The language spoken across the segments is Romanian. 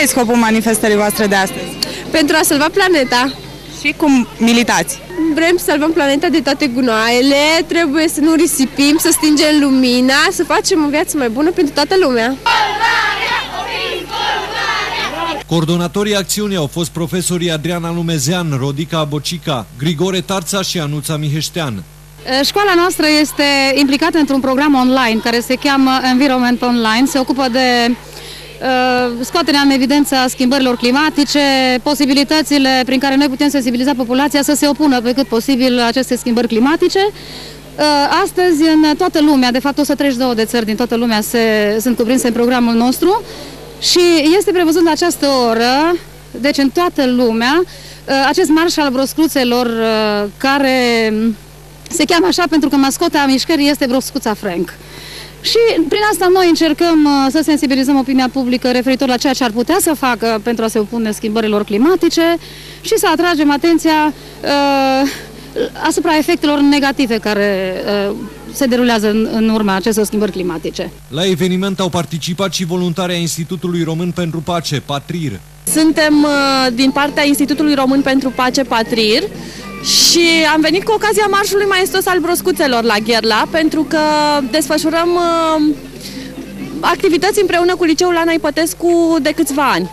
e scopul manifestării voastre de astăzi? Pentru a salva planeta. Și cum militați? Vrem să salvăm planeta de toate gunoaiele, trebuie să nu risipim, să stingem lumina, să facem o viață mai bună pentru toată lumea. Coordonatorii acțiunii au fost profesorii Adriana Lumezean, Rodica Bocica, Grigore Tarța și Anuța Miheștean. Școala noastră este implicată într-un program online care se cheamă Environment Online. Se ocupă de scoaterea în evidență a schimbărilor climatice, posibilitățile prin care noi putem sensibiliza populația să se opună pe cât posibil aceste schimbări climatice. Astăzi, în toată lumea, de fapt 132 de țări din toată lumea sunt cuprinse în programul nostru și este prevăzut la această oră, deci în toată lumea, acest marș al broscuțelor care se cheamă așa pentru că mascota mișcării este broscuța Frank. Și prin asta noi încercăm să sensibilizăm opinia publică referitor la ceea ce ar putea să facă pentru a se opune schimbărilor climatice și să atragem atenția asupra efectelor negative care se derulează în urma acestor schimbări climatice. La eveniment au participat și voluntarii Institutului Român pentru Pace, Patrir. Suntem din partea Institutului Român pentru Pace, Patrir, și am venit cu ocazia marșului maestos al broscuțelor la Gherla, pentru că desfășurăm activități împreună cu Liceul Ana Ipătescu de câțiva ani.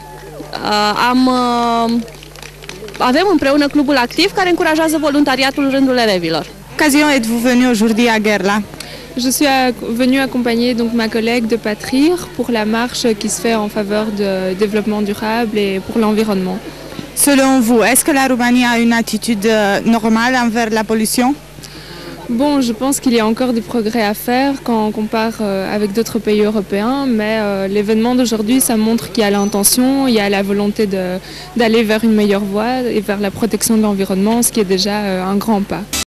Avem împreună clubul activ care încurajează voluntariatul în rândul elevilor. Occasion êtes-vous venu aujourd'hui à Gherla? Je suis venue accompagner donc ma collègue de Patrir pour la marche qui se fait en faveur du développement durable et pour l'environnement. Selon vous, est-ce que la Roumanie a une attitude normale envers la pollution? Bon, je pense qu'il y a encore du progrès à faire quand on compare avec d'autres pays européens, mais l'événement d'aujourd'hui, ça montre qu'il y a l'intention, il y a la volonté d'aller vers une meilleure voie et vers la protection de l'environnement, ce qui est déjà un grand pas.